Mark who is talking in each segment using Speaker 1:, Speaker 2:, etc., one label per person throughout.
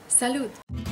Speaker 1: Salut!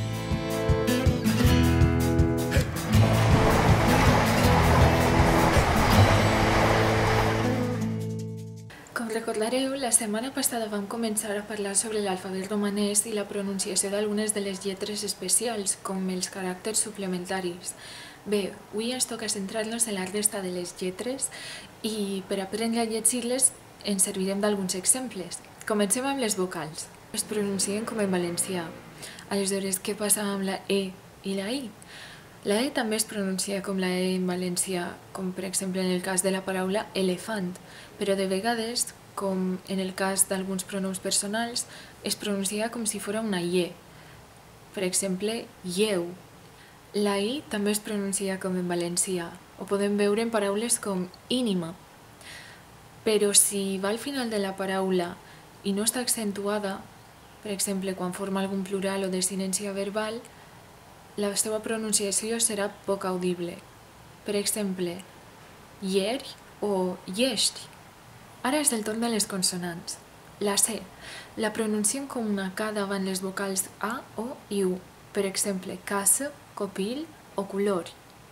Speaker 1: Com recordareu, la setmana passada vam començar a parlar sobre l'alfabet romanès i la pronunciació d'algunes de les lletres especials, com els caràcters suplementaris. Bé, avui ens toca centrar-nos en la resta de les lletres i per aprendre a llegir-les ens servirem d'alguns exemples. Comencem amb les vocals. Es pronuncien com en valencià. Aleshores, què passa amb la E i la I? La E també es pronuncia com la E en valencià, com per exemple en el cas de la paraula elefant, però de vegades, com en el cas d'alguns pronoms personals, es pronuncia com si fos una ie. Per exemple, lleu. La I també es pronuncia com en valencià, ho podem veure en paraules com ínima. Però si va al final de la paraula i no està accentuada, per exemple, quan forma algun plural o desinència verbal, la seva pronunciació serà poc audible. Per exemple, ieri o llesti. Ara és el torn de les consonants. La C. La pronunciem com una K davant les vocals A, O i U. Per exemple, casa, copil o color.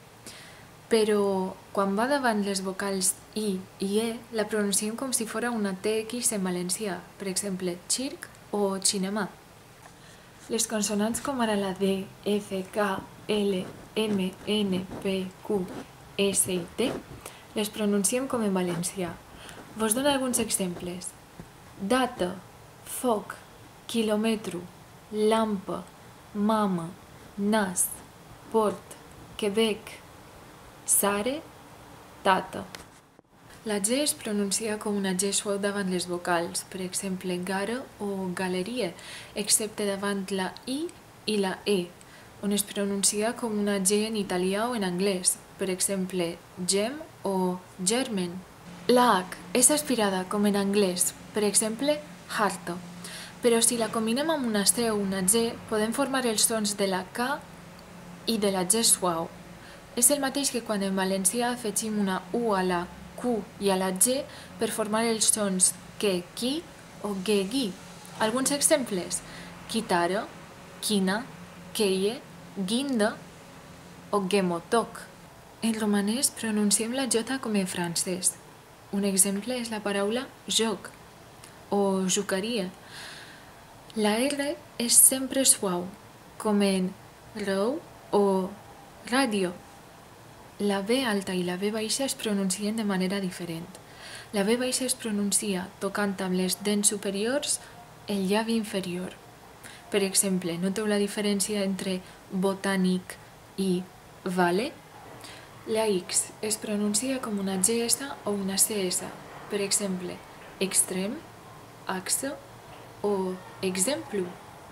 Speaker 1: Però quan va davant les vocals I i E, la pronunciem com si fos una TX en valencià. Per exemple, circ o cinema. Les consonants com ara la D, F, K, L, M, N, P, Q, S i T les pronunciem com en valencià. Vos dono alguns exemples. Data, foc, quilòmetre, lampa, mama, nas, port, Quebec, sare, tata. La G es pronuncia com una G suau davant les vocals, per exemple, gara o galeria, excepte davant la I i la E, on es pronuncia com una G en italià o en anglès, per exemple, gem o germen. La H és aspirada com en anglès, per exemple, harta, però si la combinem amb una C o una G, podem formar els sons de la K i de la G suau. És el mateix que quan en valencià afegim una U a la Q i a la G per formar els sons que, qui o ge, gui. Alguns exemples: guitarra, quina, queie, guinda o gemotoc. En romanès pronunciem la J com en francès. Un exemple és la paraula joc o jugaria. La R és sempre suau, com en rou o ràdio. La B alta i la B baixa es pronuncien de manera diferent. La B baixa es pronuncia tocant amb les dents superiors el llavi inferior. Per exemple, noteu la diferència entre botànic i vale? La X es pronuncia com una GS o una CS. Per exemple, extrem, axe o exemplu.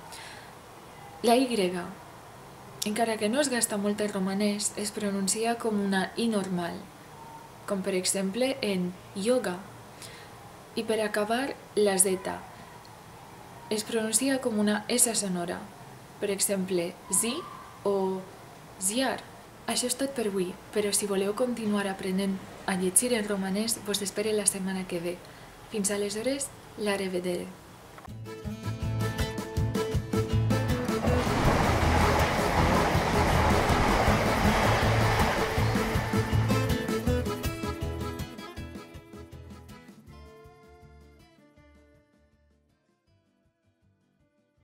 Speaker 1: La Y, encara que no es gasta molt el romanès, es pronuncia com una I normal, com per exemple en yoga. I per acabar, la Z es pronuncia com una S sonora, per exemple, zi o ziar. Això és tot per avui, però si voleu continuar aprenent a llegir en romanès, vos espero la setmana que ve. Fins aleshores, l'arrevedere.